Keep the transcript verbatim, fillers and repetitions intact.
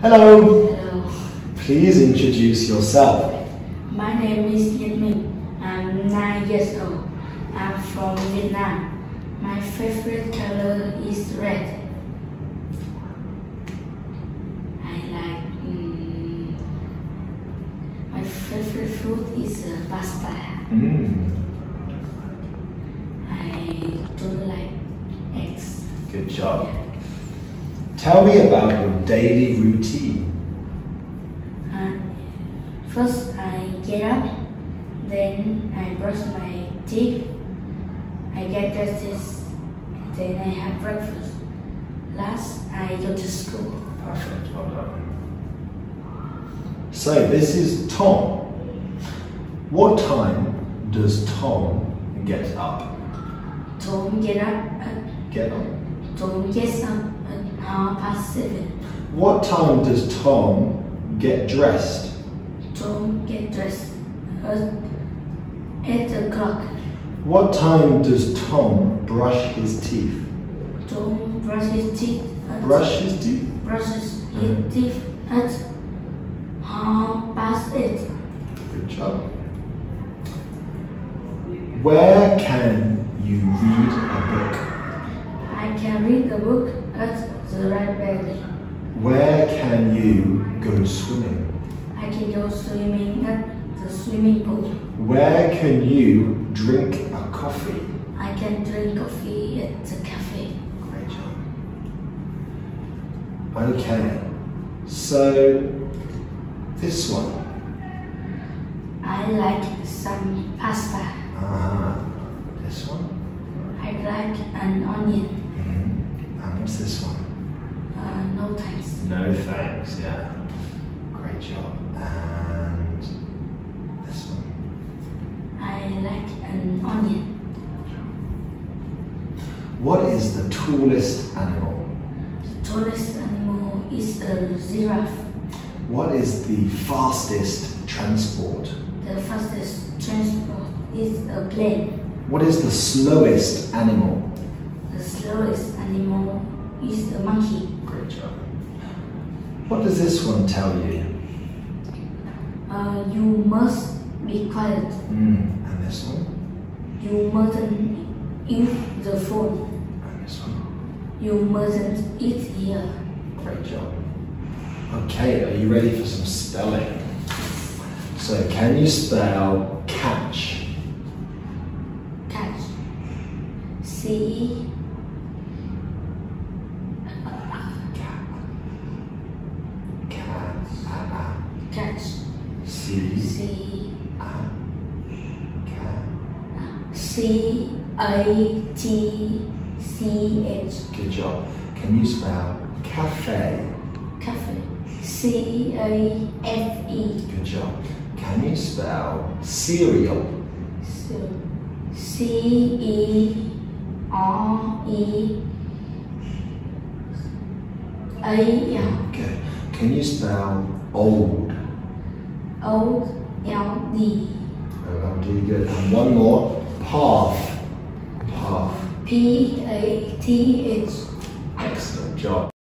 Hello. Hello. Please introduce yourself. My name is Minh. I'm nine years old. I'm from Vietnam. My favorite color is red. I like. Um, my favorite food is uh, pasta. Mm. I don't like eggs. Good job. Tell me about your daily routine. Uh, first, I get up. Then I brush my teeth. I get dressed. Then I have breakfast. Last, I go to school. Perfect, well done. So this is Tom. What time does Tom get up? Tom get up at Get up. Tom gets up at half past seven. What time does Tom get dressed? Tom get dressed at eight o'clock. What time does Tom brush his teeth? Tom brush his teeth. At Brush his teeth? brushes his teeth at half past eight. Good job. Where can you read a book? I can read a book at the library. Where can you go swimming? I can go swimming at the swimming pool. Where can you drink a coffee? I can drink coffee at the cafe. Great job. Okay, so this one. I like some pasta. Ah, this one. I like an onion. Mm-hmm. And what's this one? Uh, no thanks. No thanks, yeah. Great job. And this one. I like an onion. What is the tallest animal? The tallest animal is a giraffe. What is the fastest transport? The fastest transport is a plane. What is the slowest animal? The slowest animal is a monkey. Great job. What does this one tell you? Uh, you must be quiet. Mm. And this one? You mustn't use the phone. And this one? You mustn't eat here. Great job. Okay, are you ready for some spelling? So, can you spell catch? Catch. C. Cat. Catch. C. C. Cat. C. A. T. C. H. Good job. Can you spell cafe? Cafe. C. A. F. E. Good job. Can you spell cereal? So, C. E. R. E. A. L. Good. Can you spell old? O. L. D. O L D, good. And one more. Path. Path. P. A. T. H. Excellent job.